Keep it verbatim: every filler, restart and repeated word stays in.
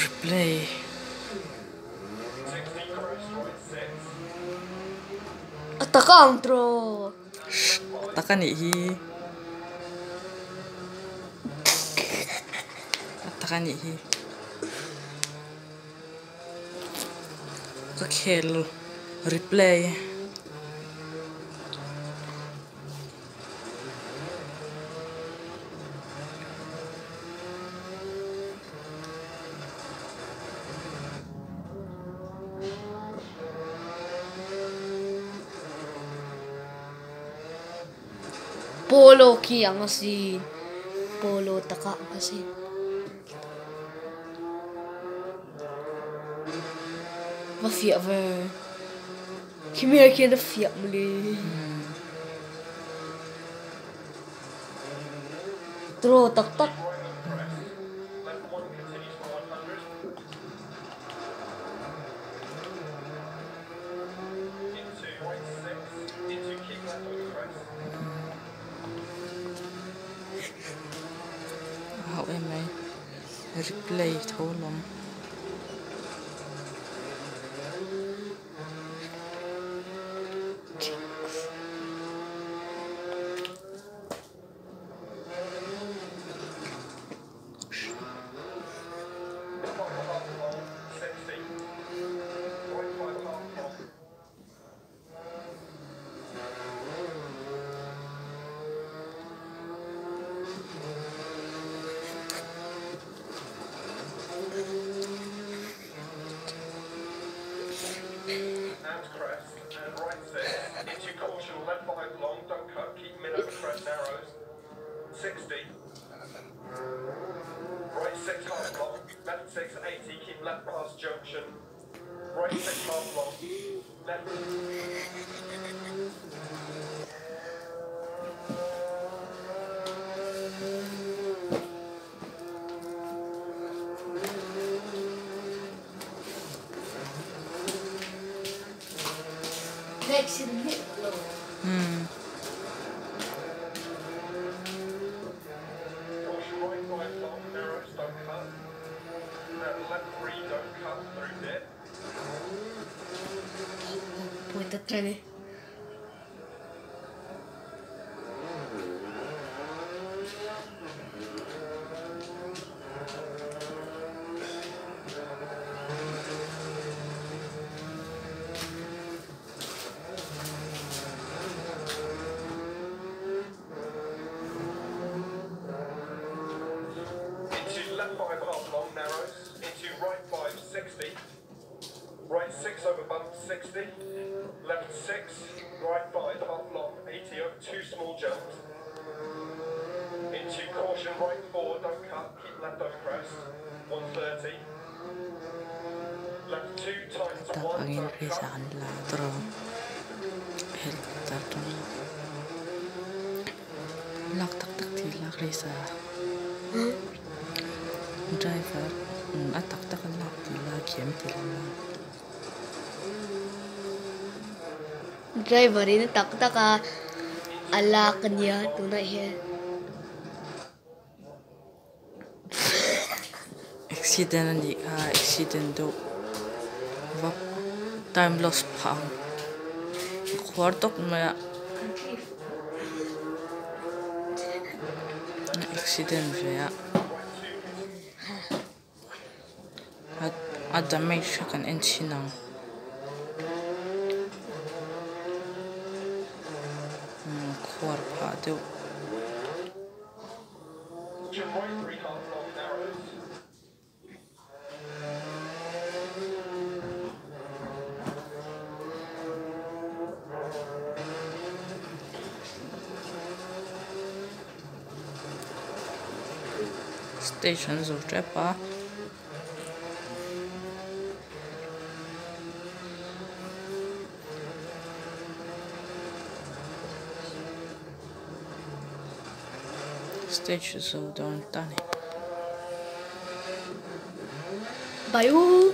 Replay. Ataka ang throw. Ataka ni hi. Ataka ni hi. Kakhel. Replay. Polo ki ang si Polo taka kasi mafia ver kimia ki na fia muli Throw tak tak How am I? Replay thô lắm. And crest and right six into caution, left five long, don't cut, keep mid over crest narrows. sixty. Right six half long, left six eighty, keep left past junction. Right six half long, left. next in hit low Hmm. Caution right five long, narrows, don't cut. And left three, don't cut through dip. puta trene Into left five half long, narrows. Into right five, sixty. Right six over bump, sixty. Left six, right five half long, eighty over two small jumps. Into caution, right four, don't cut, keep left over crest, one thirty. Left two, tight to Tak one, angin don't ke sa cut. kanila. Draw. Help tato. Lak tak tak tilak risa. Driver. Hmm, atak tak lak tilak kiem tilak. driver ini tak taka ala kanya tunai he Accident ni ka accident do. Wap time loss pang. Kwartok maya accident ya. At at damage kan ensinang. Hmm, kwar pa do. Caution, right three half long, narrows. Stations of Trepa. Stations of Dontani. bayu